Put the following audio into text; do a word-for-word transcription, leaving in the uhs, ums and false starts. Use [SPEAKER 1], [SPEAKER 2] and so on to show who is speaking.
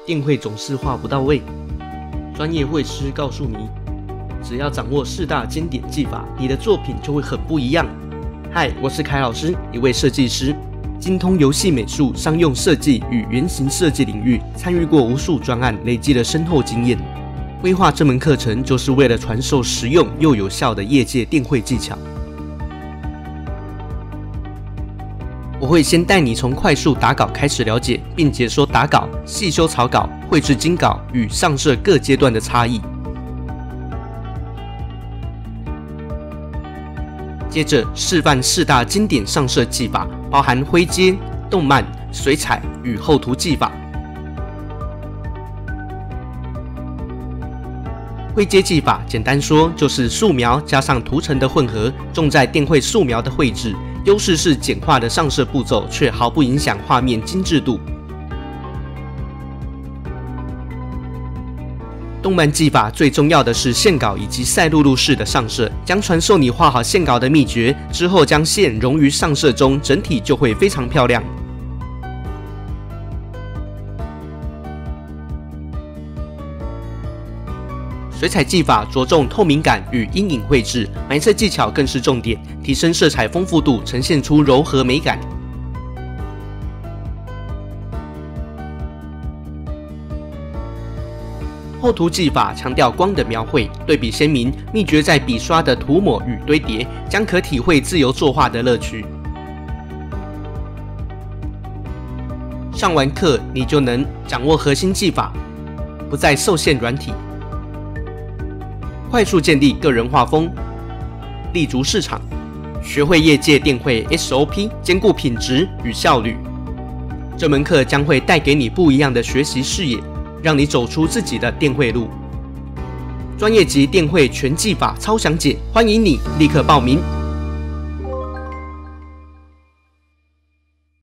[SPEAKER 1] 电绘总是画不到位。专业绘师告诉你，只要掌握四大经典技法，你的作品就会很不一样。嗨，我是凯老师，一位设计师，精通游戏美术、商用设计与原型设计领域，参与过无数专案，累积了深厚经验。规划这门课程就是为了传授实用又有效的业界电绘技巧。我会先带你从快速打稿开始了解，并解说打稿、细修草稿、绘制精稿与上色各阶段的差异。接着示范四大经典上色技法，包含灰阶、动漫、水彩与厚涂技法。灰阶技法简单说就是素描加上涂层的混合，重在电绘素描的绘制。优势是简化的上色步骤，却毫不影响画面精致度。动漫技法最重要的是线稿以及赛璐璐式的上色，将传授你画好线稿的秘诀，之后将线融于上色中，整体就会非常漂亮。水彩技法着重透明感与阴影绘制，埋色技巧更是重点，提升色彩丰富度，呈现出柔和美感。厚涂技法强调光的描绘，对比鲜明，秘诀在笔刷的涂抹与堆叠，将可体会自由作画的乐趣。上完课，你就能掌握核心技法，不再受限软体。快速建立个人画风，立足市场，学会业界电绘 S O P， 兼顾品质与效率。这门课将会带给你不一样的学习视野，让你走出自己的电绘路。专业级电绘全技法超详解，欢迎你立刻报名。